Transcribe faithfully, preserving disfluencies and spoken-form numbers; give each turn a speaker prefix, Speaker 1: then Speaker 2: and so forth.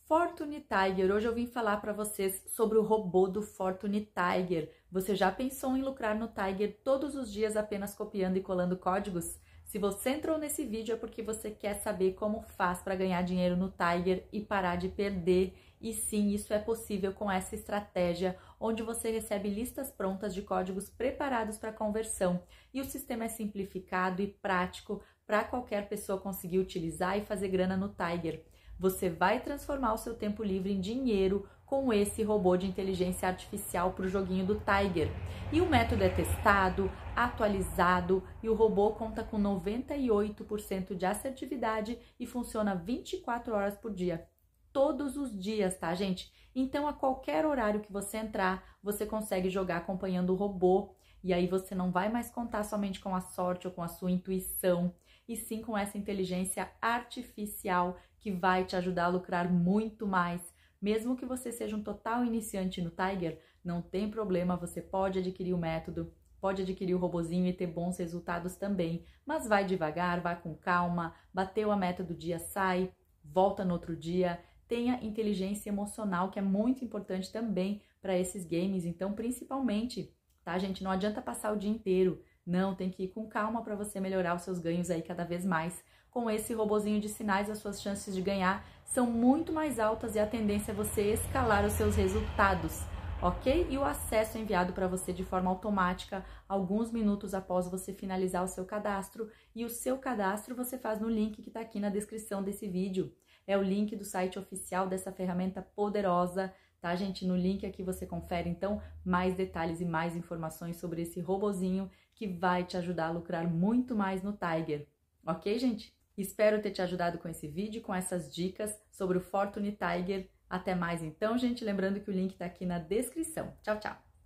Speaker 1: Fortune Tiger, hoje eu vim falar para vocês sobre o robô do Fortune Tiger. Você já pensou em lucrar no Tiger todos os dias apenas copiando e colando códigos? Se você entrou nesse vídeo é porque você quer saber como faz para ganhar dinheiro no Tiger e parar de perder. E sim, isso é possível com essa estratégia, onde você recebe listas prontas de códigos preparados para conversão. E o sistema é simplificado e prático para qualquer pessoa conseguir utilizar e fazer grana no Tiger. Você vai transformar o seu tempo livre em dinheiro com esse robô de inteligência artificial para o joguinho do Tiger. E o método é testado, atualizado e o robô conta com noventa e oito por cento de assertividade e funciona vinte e quatro horas por dia. Todos os dias, tá, gente? Então, a qualquer horário que você entrar, você consegue jogar acompanhando o robô. E aí você não vai mais contar somente com a sorte ou com a sua intuição, e sim com essa inteligência artificial que vai te ajudar a lucrar muito mais. Mesmo que você seja um total iniciante no Tiger, não tem problema, você pode adquirir o método, pode adquirir o robozinho e ter bons resultados também. Mas vai devagar, vai com calma, bateu a meta do dia, sai, volta no outro dia. Tenha inteligência emocional, que é muito importante também para esses games, então principalmente, tá, gente? Não adianta passar o dia inteiro, não, tem que ir com calma para você melhorar os seus ganhos aí cada vez mais. Com esse robozinho de sinais, as suas chances de ganhar são muito mais altas e a tendência é você escalar os seus resultados, ok? E o acesso é enviado para você de forma automática, alguns minutos após você finalizar o seu cadastro, e o seu cadastro você faz no link que está aqui na descrição desse vídeo. É o link do site oficial dessa ferramenta poderosa, tá, gente? No link aqui você confere, então, mais detalhes e mais informações sobre esse robozinho que vai te ajudar a lucrar muito mais no Tiger. Ok, gente? Espero ter te ajudado com esse vídeo, com essas dicas sobre o Fortune Tiger. Até mais então, gente. Lembrando que o link tá aqui na descrição. Tchau, tchau!